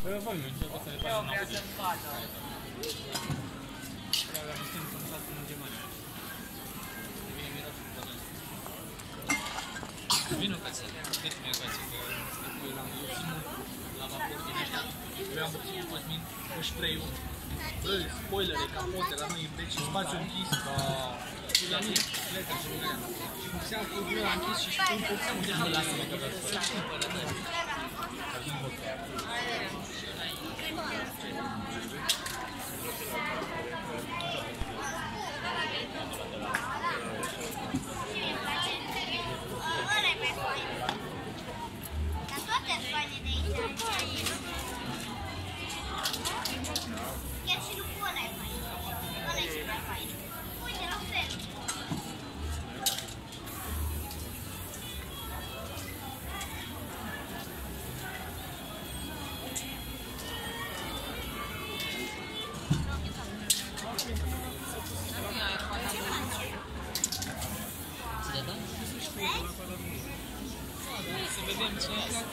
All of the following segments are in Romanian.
Poi non c'è cosa ne fare. No, mi sempata. La questione sono fatte in Germania. Vino ca să deci mai face că stăpui la la vapor din ăștia. Eu am văzut cu Cosmin cu spray-ul. Bă, spoilere, capote la noi în bec și spațiu închis. Și la mine, plecă și lumea. Și cum seamă cu greu am închis și îmi porțeam unde nu lasă-mă că vreau să fac părădări. Chiar și nu ăla e fain. Ăla e cel mai fain. Uite, la fel. Să vedem ce e.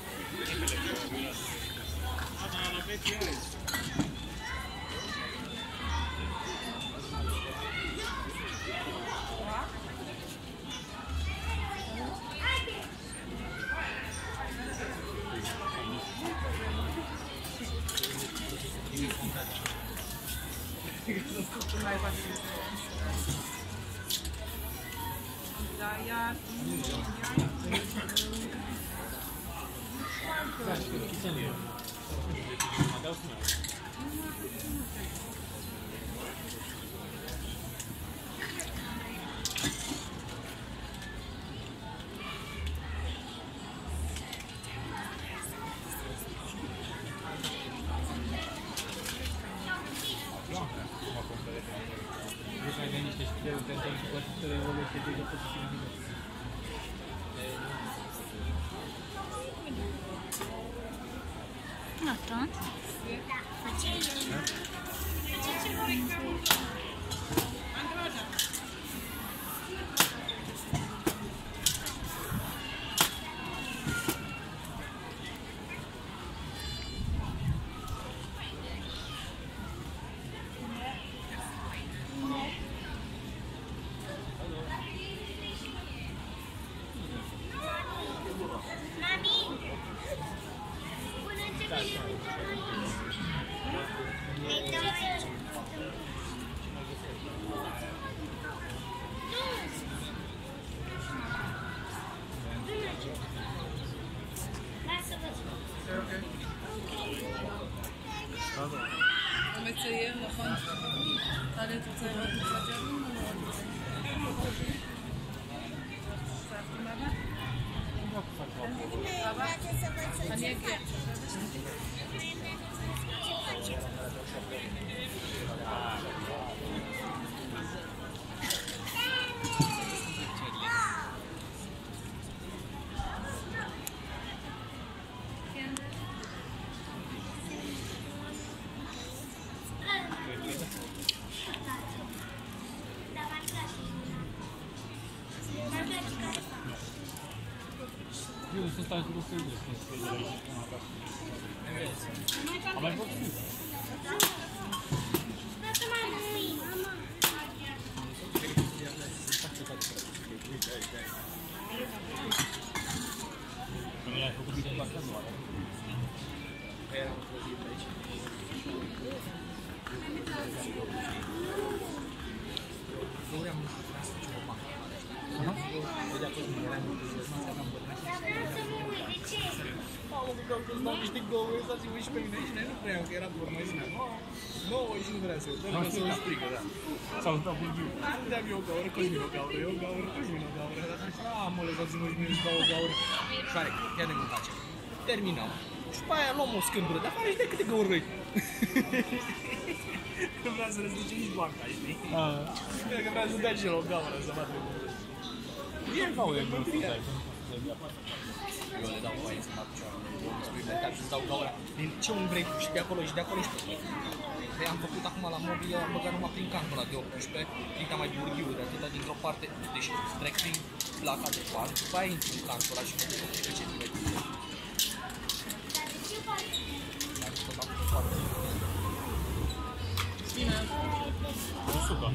Nota? מציין, נכון? טלי, את רוצה לראות מצד ג'רמן או לא רוצה? אבא? אני אגיע. Eu sunt stai cu rusului de am mai făcut. Nu i-ai făcut bine la cazul ăla. Era un pozitiv aici. Vreau să fac ceva. Mamă, că vreau să-ți dau niște goluri, să-ți uiți și pe mine și nu vreau, că era doar mai zinea. Nouă și nu vrea să-l dăm, că să-l strigă, da. Sau îți dau bulghiu. Dăm eu o gaură, Cosmin o gaură, eu o gaură, Cosmin o gaură. Dar așa, măle, să-ți uiți mine și dau o gaură. Care, ia de cum face. Terminăm. Și pe aia luăm o scândură, dar fără de câte gaură vrei. Că vrea să răzduce nici banca, știi? Că vrea să dea și el o gaură, să bată. E gaură, nu știu, dai. Eu le dau voie să mă picioarele, experimental și îți dau gaura din ce un vrei și de acolo și de acolo și tot. Păi am făcut acum la mobil, am băgat numai prin cantul ăla de 18, clica mai burghiu de atâta dintr-o parte, deci trec prin placa de pan, după aia intru în cantul ăla și mă duc pe ce trebuie. Nu sucă.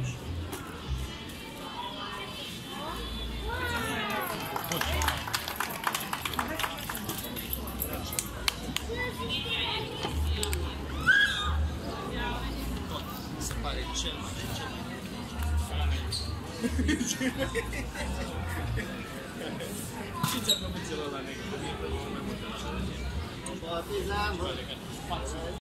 Se pare cel mai Ce ți-a plăcut celălalt negru? Mie îmi plăcut mai mult de la